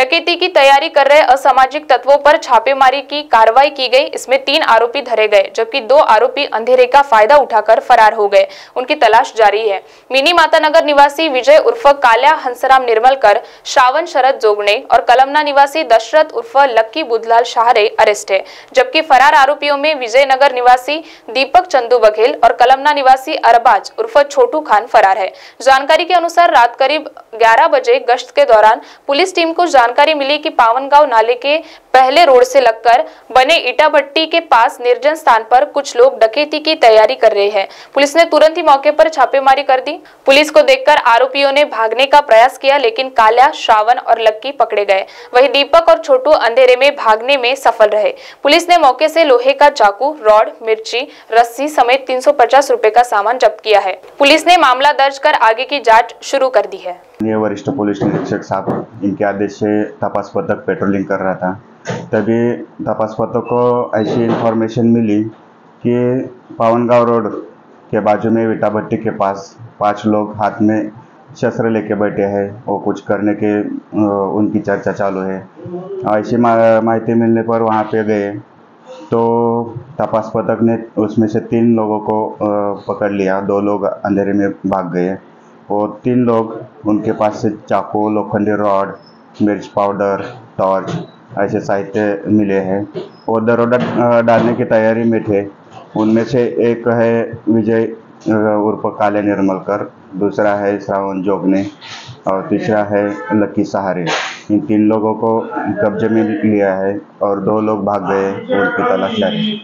डकैती की तैयारी कर रहे असामाजिक तत्वों पर छापेमारी की कार्रवाई की गई। इसमें 3 आरोपी धरे गए, जबकि 2 आरोपी अंधेरे का फायदा उठाकर फरार हो गए। उनकी तलाश जारी है। मिनी मातानगर निवासी विजय उर्फ काल्या हंसराम निर्मलकर, श्रावण शरद जोगणे और कलमना निवासी दशरथ उर्फ लक्की बुधलाल शाहरे अरेस्ट है, जबकि फरार आरोपियों में विजयनगर निवासी दीपक चंदू बघेल और कलमना निवासी अरबाज उर्फ छोटू खान फरार है। जानकारी के अनुसार रात करीब 11 बजे गश्त के दौरान पुलिस टीम को जानकारी मिली कि पावनगांव नाले के पहले रोड से लगकर बने ईटा भट्टी के पास निर्जन स्थान पर कुछ लोग डकैती की तैयारी कर रहे हैं। पुलिस ने तुरंत ही मौके पर छापेमारी कर दी। पुलिस को देखकर आरोपियों ने भागने का प्रयास किया, लेकिन काल्या, श्रावण और लक्की पकड़े गए। वहीं दीपक और छोटू अंधेरे में भागने में सफल रहे। पुलिस ने मौके से लोहे का चाकू, रॉड, मिर्ची, रस्सी समेत 350 रुपए का सामान जब्त किया है। पुलिस ने मामला दर्ज कर आगे की जाँच शुरू कर दी है। ये वरिष्ठ पुलिस निरीक्षक साहब, इनके आदेश से तपास पथक पेट्रोलिंग कर रहा था, तभी तपास पथक को ऐसी इन्फॉर्मेशन मिली कि पावनगांव रोड के बाजू में ईटा भट्टी के पास 5 लोग हाथ में शस्त्र लेके बैठे हैं। वो कुछ करने के उनकी चर्चा चालू है। ऐसी माहिती मिलने पर वहाँ पे गए तो तपास पथक ने उसमें से 3 लोगों को पकड़ लिया। 2 लोग अंधेरे में भाग गए और 3 लोग, उनके पास से चाकू, लोखंडी रॉड, मिर्च पाउडर, टॉर्च ऐसे साहित्य मिले हैं और दरोड़ा डालने की तैयारी में थे। उनमें से एक है विजय उर्फ काले निर्मलकर, दूसरा है श्रावण जोगने और तीसरा है लक्की सहारे। इन 3 लोगों को कब्जे में लिया है और 2 लोग भाग गए, उनकी तलाश जारी।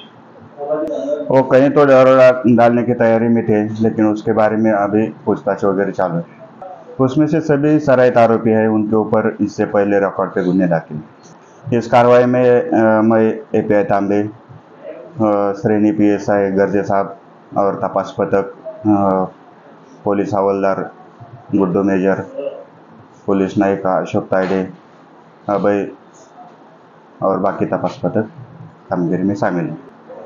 वो कहीं तो दरोड़ा डालने की तैयारी में थे, लेकिन उसके बारे में अभी पूछताछ वगैरह चालू है। उसमें से सभी सरायत आरोपी है, उनके ऊपर इससे पहले रिकॉर्ड पे गुन्हे दाखिल। इस कार्रवाई में मैं एपीआई तांबे, श्रेणी पीएसआई गर्जे साहब और तपास पथक, पुलिस हवलदार गुड्डू मेजर, पुलिस नायक अशोक तायडे, अभय और बाकी तपास पथक कामगिरी में शामिल है।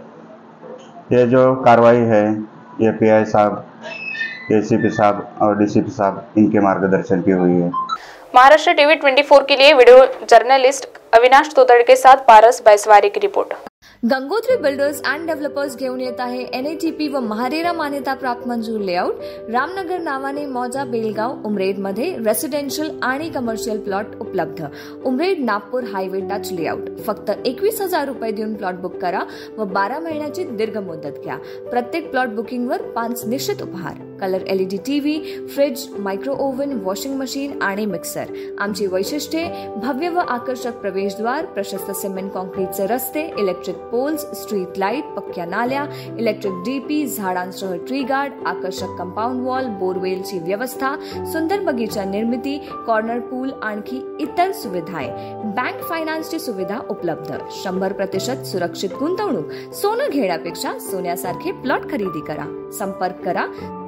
ये जो कार्रवाई है ये पीआई साहब, एसीपी साहब और डीसीपी साहब, इनके मार्गदर्शन की हुई है। महाराष्ट्र टीवी 24 के लिए वीडियो जर्नलिस्ट अविनाश तोतड़ के साथ पारस बैसवारी की report. Gangotri builders and developers घेऊन येत आहे NATP व महारेरा मान्यता प्राप्त मंजूर लेआउट रामनगर नावाने मौजा बेलगाव उमरेड मध्ये रेसिडेन्शियल आणि कमर्शियल प्लॉट उपलब्ध। Umred Nagpur highway touch layout. फक्त 21,000 रुपये देऊन प्लॉट बुक करा व 12 महिन्याची दीर्घ मुदत घ्या। प्रत्येक प्लॉट बुकिंगवर 5 निश्चित उपहार, colour LED TV, fridge, micro oven, washing machine आणि मिक्सर। आमची वैशिष्ट्ये: भव्य व आकर्षक प्रवेशद्वार, प्रशस्त सिमेंट कॉन्क्रीटचे रस्ते, इलेक्ट्रिक पोल्स, स्ट्रीट लाईट, पक्क्या नाल्या, इलेक्ट्रिक डीपी, झाडांसह ट्री गार्ड, आकर्षक कंपाऊंड वॉल, बोरवेलची व्यवस्था, सुंदर बगीचा निर्मिती, कॉर्नर पूल आणखी इतर सुविधाएं। बँक फायनान्सची सुविधा उपलब्ध। 100% सुरक्षित गुंतवणूक। सोनं घेण्यापेक्षा सोन्यासारखे प्लॉट खरेदी करा। संपर्क करा